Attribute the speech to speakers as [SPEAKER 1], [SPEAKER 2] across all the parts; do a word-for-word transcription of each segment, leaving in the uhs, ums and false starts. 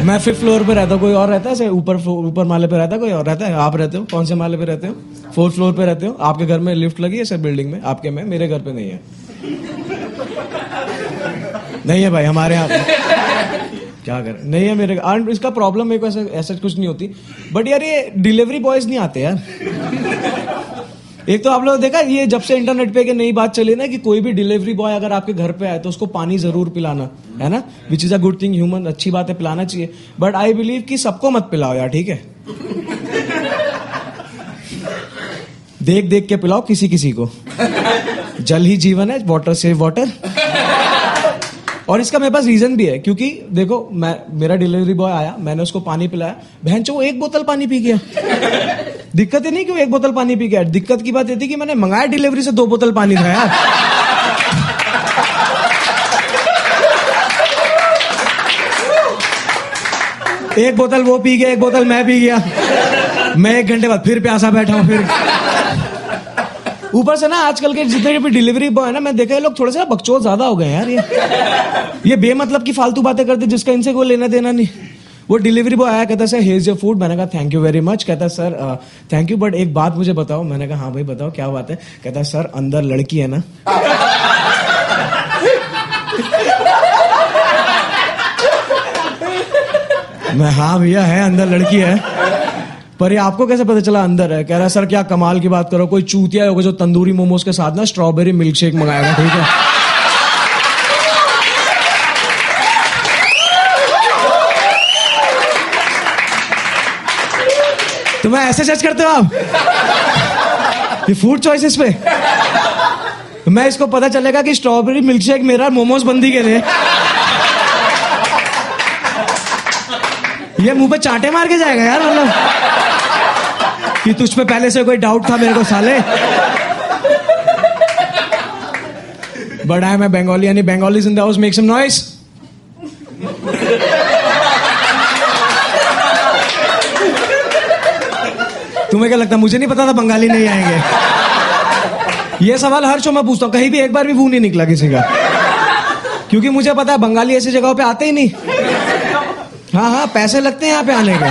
[SPEAKER 1] मैं fifth floor पे रहता हूँ, कोई और रहता है? ऊपर ऊपर माले पे रहता है, कोई और रहता है? आप रहते हो कौन से माले पे रहते हो? फोर्थ फ्लोर पे रहते हो। आपके घर में लिफ्ट लगी है सर बिल्डिंग में? आपके में? मेरे घर पे नहीं है। नहीं है भाई हमारे यहाँ। क्या कर नहीं है मेरे। और इसका प्रॉब्लम मेरे को ऐसा ऐसा कुछ नहीं होती, बट यार ये डिलीवरी बॉयज नहीं आते यार। एक तो आप लोग देखा ये जब से इंटरनेट पे एक नई बात चली ना कि कोई भी डिलीवरी बॉय अगर आपके घर पे आए तो उसको पानी जरूर पिलाना है ना, which is a good thing, human, अच्छी बात है, पिलाना चाहिए। बट आई बिलीव कि सबको मत पिलाओ यार, ठीक है? देख देख के पिलाओ किसी किसी को। जल ही जीवन है, वाटर सेव वाटर। और इसका मेरे पास रीजन भी है, क्योंकि देखो मैं मेरा डिलीवरी बॉय आया, मैंने उसको पानी पिलाया, बहन चो वो एक बोतल पानी पी गया। दिक्कत ही नहीं कि वो एक बोतल पानी पी गया, दिक्कत की बात ये थी कि मैंने मंगाया डिलीवरी से दो बोतल पानी था यार। एक बोतल वो पी गया, एक बोतल मैं पी गया। मैं एक घंटे बाद फिर प्यासा बैठा हूं। फिर ऊपर से ना आजकल के जितने भी डिलीवरी बॉय है ना, मैं देखा ये लोग थोड़े से बकचोद ज्यादा हो गए यार। ये ये बेमतलब की फालतू बातें करते जिसका इनसे कोई लेना देना नहीं। वो डिलीवरी बॉय आया, कहता सर हेज योर फूड। मैंने कहा थैंक यू वेरी मच। कहता सर थैंक यू बट एक बात मुझे बताओ। मैंने कहा हाँ भाई बताओ क्या बात है। कहता सर अंदर लड़की है ना? मैं हाँ भैया है, अंदर लड़की है, पर ये आपको कैसे पता चला अंदर है? कह रहा सर क्या कमाल की बात करो, कोई चूतिया होगा जो तंदूरी मोमोज के साथ ना स्ट्रॉबेरी मिल्क शेक मंगाएगा, ठीक है? तो मैं ऐसे जज करते हो आप ये फूड चॉइसेस पे? मैं इसको पता चलेगा कि स्ट्रॉबेरी मिल्क शेक मेरा, मोमोज बंदी के लिए ये मुंह पे चांटे मार के जाएगा यार। मतलब कि तुझ पे पहले से कोई डाउट था मेरे को साले। But I am a Bengali, यानी Bengalis in the house make some noise. तुम्हें क्या लगता? मुझे नहीं पता था बंगाली नहीं आएंगे। ये सवाल हर शो में पूछता हूं, कहीं भी एक बार भी वो नहीं निकला किसी का, क्योंकि मुझे पता है बंगाली ऐसी जगहों पे आते ही नहीं। हाँ हाँ पैसे लगते हैं यहाँ पे आने के।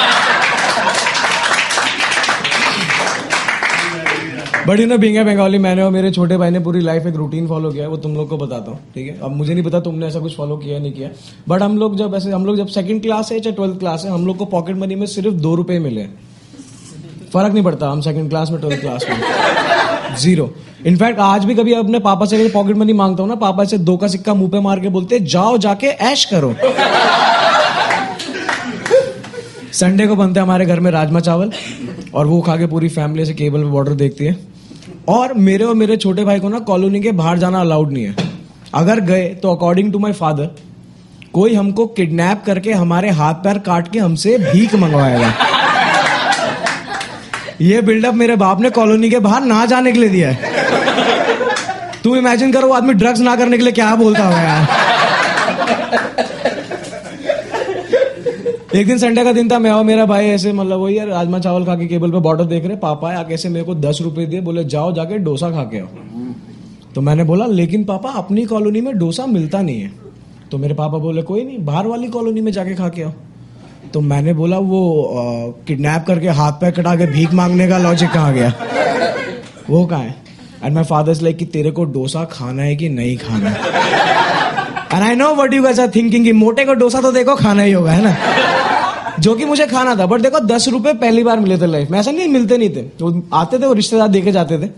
[SPEAKER 1] But you know being a Bengali, मैंने और मेरे छोटे भाई ने पूरी लाइफ एक रूटीन फॉलो किया है, वो तुम लोग को बताता हूँ, ठीक है? अब मुझे नहीं पता तुमने ऐसा कुछ फॉलो किया नहीं किया, बट हम लोग जब ऐसे हम लोग जब सेकंड क्लास है चाहे ट्वेल्थ क्लास है, हम लोग को पॉकेट मनी में सिर्फ दो रुपए मिले। फर्क नहीं पड़ता हम सेकंड क्लास में ट्वेल्थ क्लास में, जीरो। इनफैक्ट आज भी कभी अपने पापा से पॉकेट मनी मांगता हूँ ना, पापा से दो का सिक्का मुंह पे मार के बोलते जाओ जाके ऐश करो। संडे को बनते हमारे घर में राजमा चावल, और वो खा के पूरी फैमिली से केबल पे बॉर्डर देखती है। और मेरे और मेरे छोटे भाई को ना कॉलोनी के बाहर जाना अलाउड नहीं है। अगर गए तो अकॉर्डिंग टू माय फादर कोई हमको किडनैप करके हमारे हाथ पैर काट के हमसे भीख मंगवाएगा। ये बिल्डअप मेरे बाप ने कॉलोनी के बाहर ना जाने के लिए दिया है। तुम इमेजिन करो वो आदमी ड्रग्स ना करने के लिए क्या बोलता होगा यार। एक दिन संडे का दिन था, मैं और मेरा भाई ऐसे मतलब वही यार राजमा चावल खा के केबल पे बॉर्डर देख रहे। पापा आया कैसे मेरे को दस रुपए दिए, बोले जाओ जाके डोसा खा के आओ। तो मैंने बोला लेकिन पापा अपनी कॉलोनी में डोसा मिलता नहीं है। तो मेरे पापा बोले कोई नहीं बाहर वाली कॉलोनी में जाके खा के आओ। तो मैंने बोला वो किडनैप करके हाथ पैर कटा के भीख मांगने का लॉजिक कहाँ गया, वो कहाँ है? And my father is like कि तेरे को डोसा खाना है कि नहीं खाना है? And I know what you guys are thinking कि मोटे को डोसा तो देखो खाना ही होगा, है ना? जो कि मुझे खाना था, बट देखो दस रुपए पहली बार मिले थे लाइफ में। ऐसा नहीं मिलते नहीं थे, वो आते थे, वो रिश्तेदार देके जाते थे,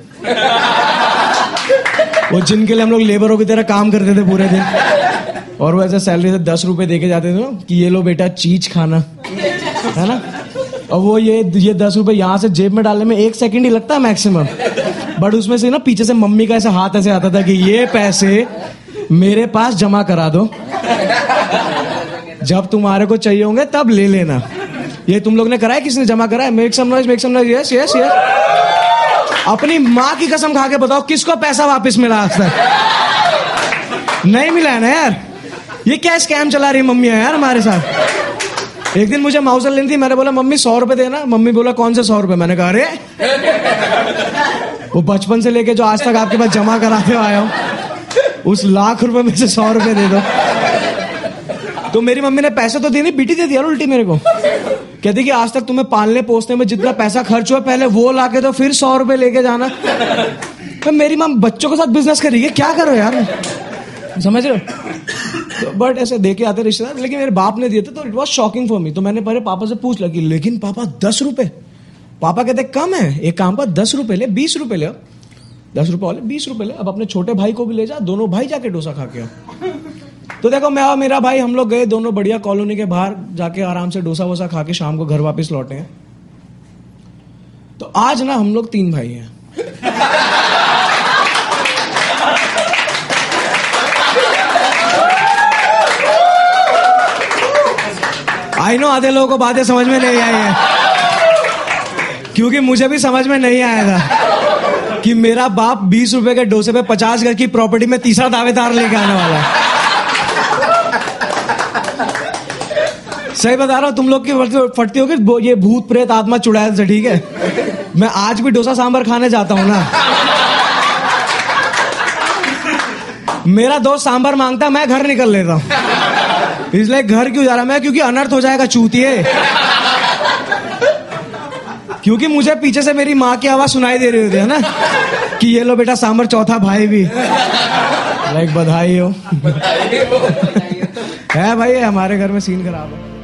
[SPEAKER 1] वो जिनके लिए हम लोग लेबरों की तरह काम करते थे पूरे दिन, और वो ऐसे सैलरी से दस रुपए देके जाते थे कि ये लो बेटा चीज खाना, है ना? और वो ये ये दस रुपए यहाँ से जेब में डालने में एक सेकंड ही लगता है मैक्सिमम, बट उसमें से ना पीछे से मम्मी का ऐसा हाथ ऐसे आता था कि ये पैसे मेरे पास जमा करा दो, जब तुम्हारे को चाहिए होंगे तब ले लेना। ये तुम लोग ने कराया, किसने जमा कराया? Make some noise, make some noise. Yes yes yes. अपनी माँ की कसम खा के बताओ किसको पैसा वापस मिला आज तक? नहीं मिला है ना यार। ये क्या स्कैम चला रही मम्मियां यार हमारे साथ। एक दिन मुझे माउसल लेनी थी, मैंने बोला मम्मी सौ रुपए देना। मम्मी बोला कौन से सौ रुपए? मैंने कहा अरे वो बचपन से लेके जो आज तक आपके पास जमा कराते आया हूं, उस लाख रुपए में से सौ रुपए दे दो। तो मेरी मम्मी ने पैसे तो दिए नहीं, बीटी दे दिया उल्टी मेरे को। कहती कि आज तक तुम्हें पालने पोसने में जितना पैसा खर्च हुआ पहले वो लाके तो फिर सौ रुपए लेके जाना। तो मेरी माँ बच्चों के साथ बिजनेस कर रही है, क्या करो यार, समझ रहे हो। बट ऐसे दे के आते रिश्तेदार, लेकिन मेरे बाप ने दिए थे तो it was shocking for me. तो मैंने पहले पापा से पूछ लगी, लेकिन पापा दस रुपए। पापा कहते कम है, एक काम पर दस रुपए ले, बीस रुपए ले, दस रुपए वाले बीस रुपए ले, अब अपने छोटे भाई को भी ले जा, दोनों भाई जाके डोसा खा के आओ। तो देखो मैं और मेरा भाई हम लोग गए दोनों बढ़िया कॉलोनी के बाहर जाके आराम से डोसा वोसा खा के शाम को घर वापस लौटे हैं। तो आज ना हम लोग तीन भाई हैं। आई नो आधे लोगों को बातें समझ में नहीं आई है, क्योंकि मुझे भी समझ में नहीं आया था कि मेरा बाप बीस रुपए के डोसे पे पचास घर की प्रॉपर्टी में तीसरा दावेदार लेके आने वाला है। सही बता रहा हूं, तुम लोग की फटती होगी ये भूत प्रेत आत्मा चुड़ैल से, ठीक है। मैं आज भी डोसा सांभर खाने जाता हूं ना, मेरा दोस्त सांभर मांगता, मैं घर निकल लेता हूं। इसलिए घर क्यों जा रहा मैं, क्योंकि अनर्थ हो जाएगा चूतिए। क्योंकि मुझे पीछे से मेरी माँ की आवाज सुनाई दे रही होती है ना कि ये लो बेटा सांभर, चौथा भाई भी। लाइक बधाई हो। है भाई, हमारे घर में सीन खराब है।